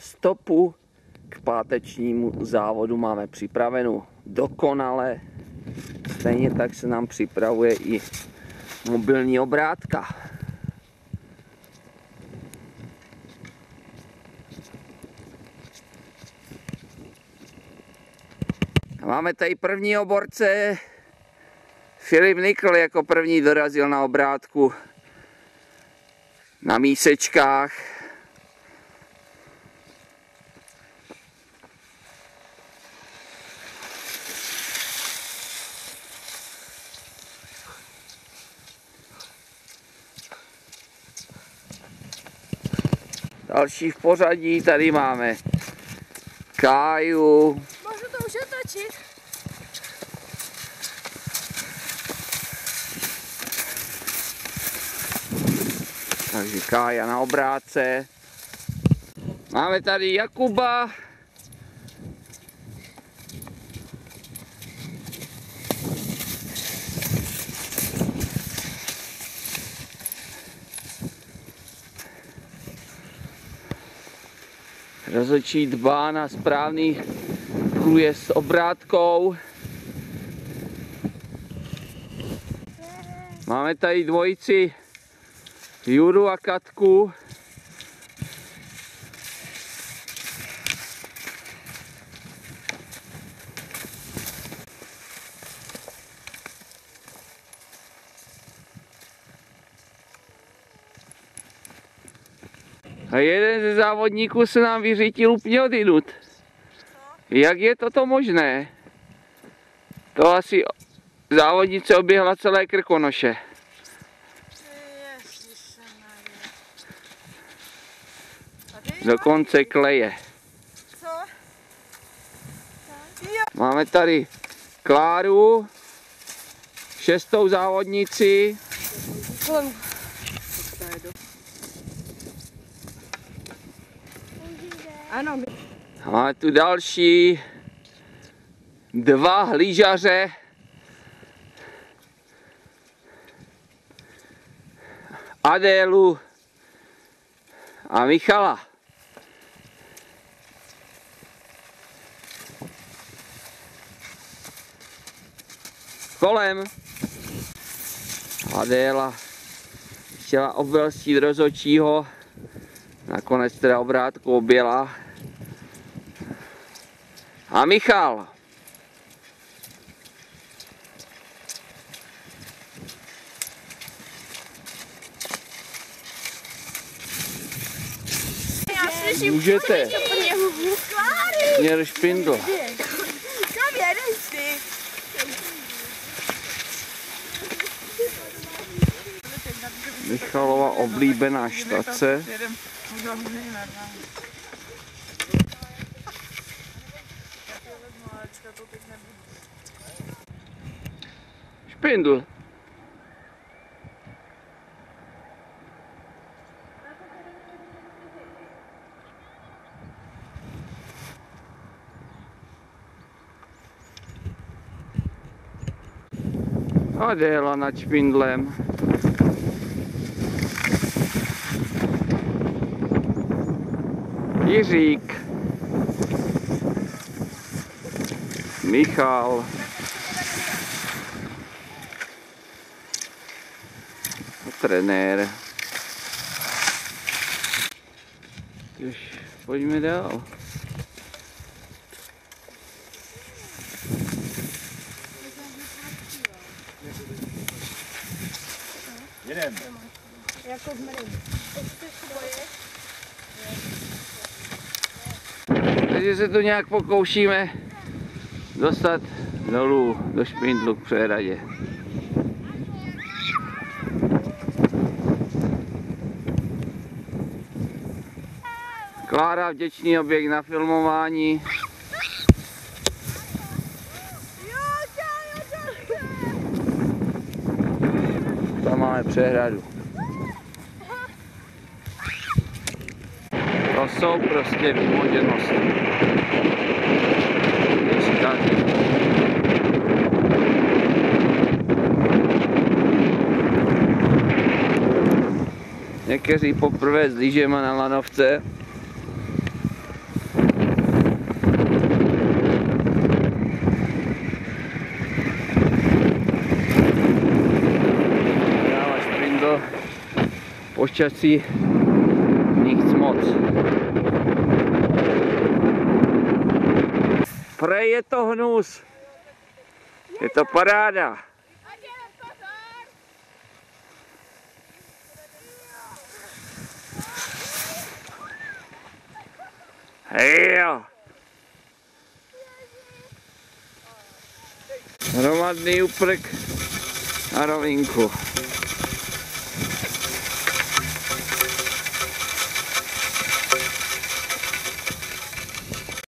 stopu k pátečnímu závodu máme připravenou dokonale. Stejně tak se nám připravuje i mobilní obrátka. Máme tady prvního borce. Filip Nikl jako první dorazil na obrátku na mísečkách. Další v pořadí tady máme Káju. Můžu to už otočit? Takže Kája na obrátce. Máme tady Jakuba. Rozhodčí dbá na správný průjezd s obrátkou. Máme tady dvojici Juru a Katku. A jeden ze závodníků se nám vyřítil úplně odinut. Jak je toto možné? To asi závodnice oběhla celé Krkonoše. Dokonce kleje. Co? Máme tady Kláru, 6. závodnici. Ano. Máme tu další 2 lyžaře. Adélu a Michala. Kolem. Adéla chtěla obelstít rozhodčího, nakonec teda obrátku objela. A Michal. Můžete. Měl špindl. Kam jedeš ty? Michalova oblíbená štace. Špindl. Adéla nad špindlem. Jiřík. Michal. Trenér. Už pojďme dál. Jedem. Jako v mrím. Takže se tu nějak pokoušíme dostat dolů do špindlu k přehradě. Klára vděčný objekt na filmování. Tam máme přehradu. To jsou prostě vymoženosti. Někteří poprvé s lyžema na lanovce. Počasí nic moc. Prej je to hnus. Je to paráda. Hejo. Hromadný úprk na rovinku.